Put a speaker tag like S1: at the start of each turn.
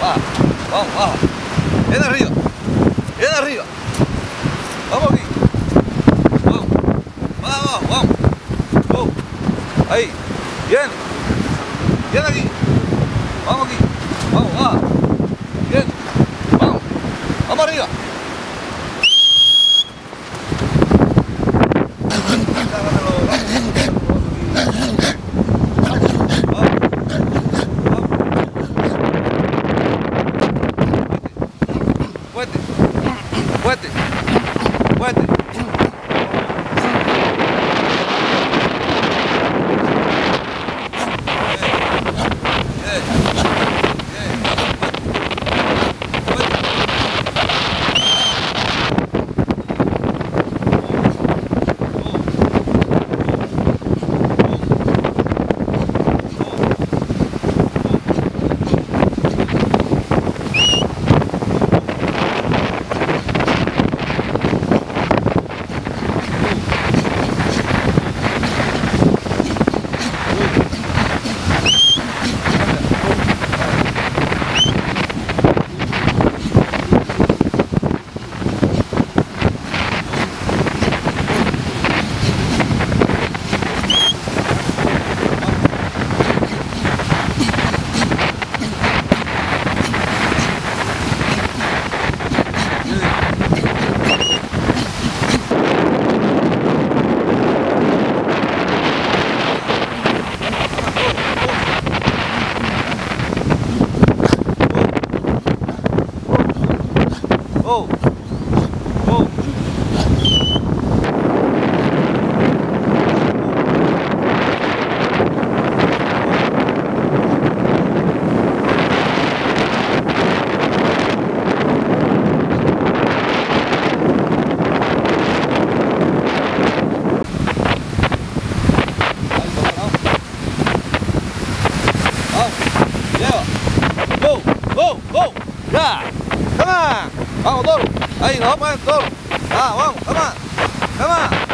S1: Va, vamos, baja. Bien arriba. Bien arriba. Vamos aquí. Vamos. Vamos, vamos. Vamos. Ahí. Bien. Bien aquí. Vamos aquí. Vamos, va. Bien. Vamos. Vamos arriba. Fuerte. Fuerte. Fuerte. Oh. Oh. Go, go, go. Ya. Come on. Vamos, toro. Ahí, nos vamos a poner toro. Ah, vamos, come on. Come on.